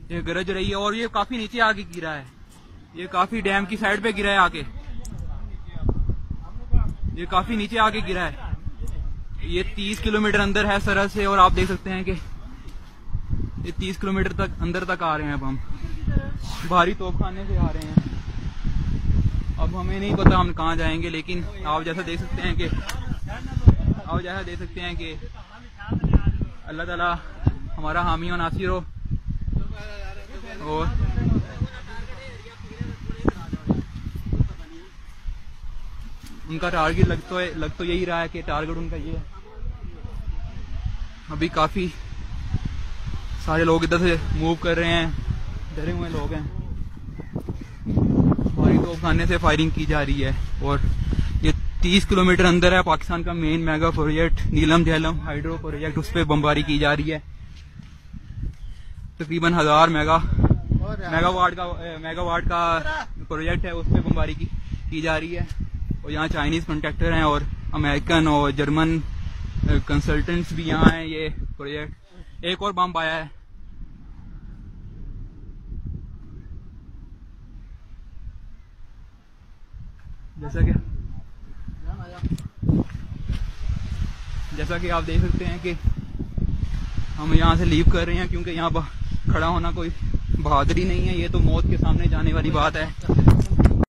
ये गरज रही है और ये काफी नीचे आके गिरा है। ये काफी डैम की साइड पे गिरा है आके, ये काफी नीचे आके गिरा है। ये 30 किलोमीटर अंदर है सरहद से और आप देख सकते हैं कि ये 30 किलोमीटर तक अंदर तक आ रहे हैं। अब हम भारी तोपखाने से आ रहे हैं। अब हमें नहीं पता हम कहाँ जाएंगे, लेकिन आप जैसा देख सकते हैं कि अल्लाह ताला हमारा हामी और नासिर हो। और उनका टारगेट लग तो यही रहा है कि टारगेट उनका ये है। अभी काफी सारे लोग इधर से मूव कर रहे हैं, डरे हुए लोग हैं। भारी तोपखाने से फायरिंग की जा रही है और ये 30 किलोमीटर अंदर है पाकिस्तान का main mega project Neelum Jhelum hydro project, उस पर बमबारी की जा रही है। तकरीबन 1000 मेगावाट का प्रोजेक्ट है, उस पर बमबारी की जा रही है। और यहाँ चाइनीज कॉन्ट्रैक्टर हैं और अमेरिकन और जर्मन कंसल्टेंट्स भी यहाँ हैं। ये प्रोजेक्ट एक और बम आया है। जैसा कि आप देख सकते हैं कि हम यहाँ से लीव कर रहे हैं, क्योंकि यहाँ खड़ा होना कोई बहादुरी नहीं है, ये तो मौत के सामने जाने वाली बात है।